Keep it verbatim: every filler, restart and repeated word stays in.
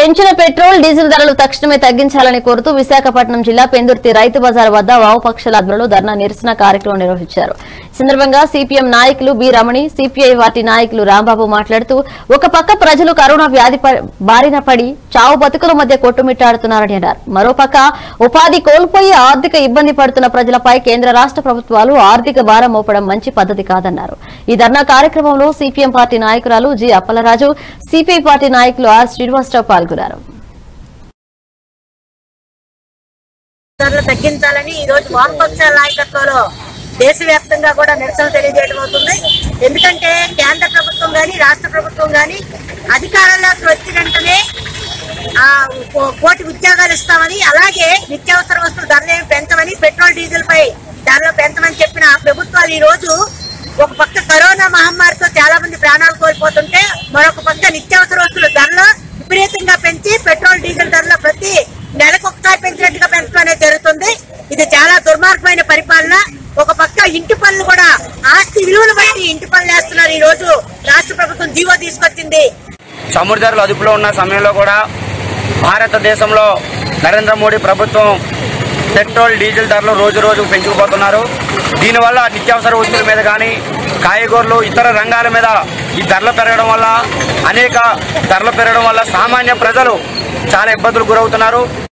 పెంచిన petrol diesel ధరలు తక్షణమే తగ్గించాలని కోరుతూ విశాఖపట్నం జిల్లా పెందుర్తి రైతు బజార్ వద్ద వామపక్షాల ఆధ్వర్యంలో ధర్నా నిరసన కార్యక్రమం నిర్వహించారు. ఈ సందర్భంగా సిపిఎం నాయకులు బి రమణి, సిపిఐ పార్టీ నాయకులు రాంబాబు మాట్లాడుతూ ఒక పక్క ప్రజలు కరోనా వ్యాధి బారిన పడి చావు బతుకుల మధ్య కొట్టుమిట్టాడుతున్నారని అన్నారు. మరోపక్క ఉపాధి కోల్పోయి ఆర్థిక ఇబ్బంది పడుతున్న ప్రజలపై కేంద్ర రాష్ట్ర ప్రభుత్వాలు ఆర్థిక భారం మోపడం మంచి పద్ధతి కాదన్నారు. ఈ ధర్నా కార్యక్రమంలో సిపిఎం పార్టీ నాయకురాలు జి అప్పలరాజు, సిపిఐ పార్టీ నాయకులు ఆర్ శ్రీనివాసరావు పాల్గొన్నారు. తగ్గించాలని ఈ రోజు వామపక్షాల నాయకత్వంలో దేశవ్యాప్తంగా కూడా నిరసన తెలియజేయడం అవుతుంది. ఎందుకంటే కేంద్ర ప్రభుత్వం గాని రాష్ట్ర ప్రభుత్వం గాని అధికారంలోకి వచ్చిన వెంటనే ఆ కోటి ఉద్యోగాలు ఇస్తామని, అలాగే నిత్యావసర వస్తువుల ధరలు పెంచమని, పెట్రోల్ డీజిల్ పై ధరలు పెంచమని చెప్పిన ప్రభుత్వాలు ఈ రోజు ఒక పక్క కరోనా మహమ్మారితో చాలా మంది ప్రాణాలు కోల్పోతుంటే, మరొక పక్క నిత్యావసర వస్తువుల ధరలు విపరీతంగా పెంచి పెట్రోల్ డీజిల్ ధరలు ప్రతి నెలకు ఒకసారి పెంచినట్టుగా పెంచడం అనేది జరుగుతుంది. ఇది చాలా దుర్మార్గమైన పరిపాలన. ఒక పక్క ఇంటి పనులు కూడా ఆస్తి విలువను బట్టి ఇంటి పనులు వేస్తున్నారు. ఈ రోజు రాష్ట్ర ప్రభుత్వం జీవో తీసుకొచ్చింది. చమురు ధరలు అదుపులో ఉన్న సమయంలో కూడా భారతదేశంలో నరేంద్ర మోడీ ప్రభుత్వం పెట్రోల్ డీజిల్ ధరలు రోజు రోజు పెంచుకుపోతున్నారు. దీనివల్ల నిత్యావసర వస్తువుల మీద కానీ కాయగూరలు ఇతర రంగాల మీద ఈ ధరలు పెరగడం వల్ల అనేక ధరలు పెరగడం వల్ల సామాన్య ప్రజలు చాలా ఇబ్బందులు గురవుతున్నారు.